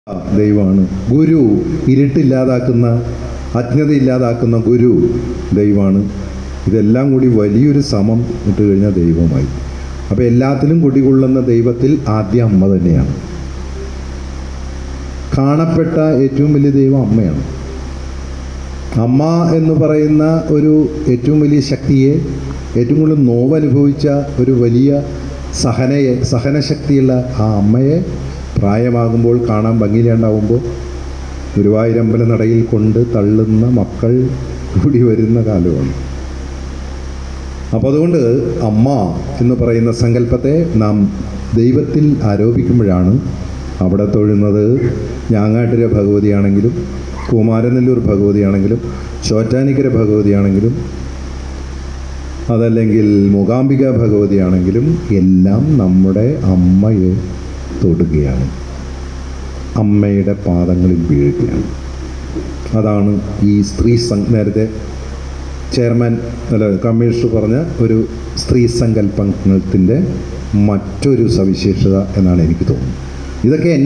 ദൈവമാണ്. ഗുരു ഇരുട്ടില്ലാതാക്കുന്ന, അജ്ഞതയില്ലാതാക്കുന്ന ഗുരു ദൈവമാണ്. ഇതെല്ലാം കൂടി വലിയൊരു സമം ഇട്ട് കഴിഞ്ഞാൽ ദൈവമായി. അപ്പോൾ എല്ലാത്തിലും കുടികൊള്ളുന്ന ദൈവത്തിൽ ആദ്യം അമ്മ തന്നെയാണ്. കാണപ്പെട്ട ഏറ്റവും വലിയ ദൈവം അമ്മയാണ്. അമ്മ എന്ന് പറയുന്ന ഒരു ഏറ്റവും വലിയ ശക്തിയെ, ഏറ്റവും കൂടുതൽ നോവനുഭവിച്ച ഒരു വലിയ സഹനശക്തിയുള്ള ആ അമ്മയെ പ്രായമാകുമ്പോൾ കാണാൻ ഭംഗിയില്ലാണ്ടാവുമ്പോൾ ഗുരുവായൂരമ്പല നടയിൽ കൊണ്ട് തള്ളുന്ന മക്കൾ കൂടി വരുന്ന കാലമാണ്. അപ്പോൾ അതുകൊണ്ട് അമ്മ എന്ന് പറയുന്ന സങ്കല്പത്തെ നാം ദൈവത്തിൽ ആരോപിക്കുമ്പോഴാണ് അവിടെ തൊഴുന്നത് ഞാങ്ങാട്ടിലെ ഭഗവതിയാണെങ്കിലും കുമാരനെല്ലൂർ ഭഗവതിയാണെങ്കിലും ചോറ്റാനിക്കര ഭഗവതിയാണെങ്കിലും അതല്ലെങ്കിൽ മൂകാംബിക ഭഗവതിയാണെങ്കിലും എല്ലാം നമ്മുടെ അമ്മയെ തൊടുകയാണ്, അമ്മയുടെ പാദങ്ങളിൽ വീഴുകയാണ്. അതാണ് ഈ സ്ത്രീ നേരത്തെ ചെയർമാൻ കമ്മീഷണർ പറഞ്ഞ ഒരു സ്ത്രീ സങ്കല്പത്തിൻ്റെ മറ്റൊരു സവിശേഷത എന്നാണ് എനിക്ക് തോന്നുന്നത്. ഇതൊക്കെ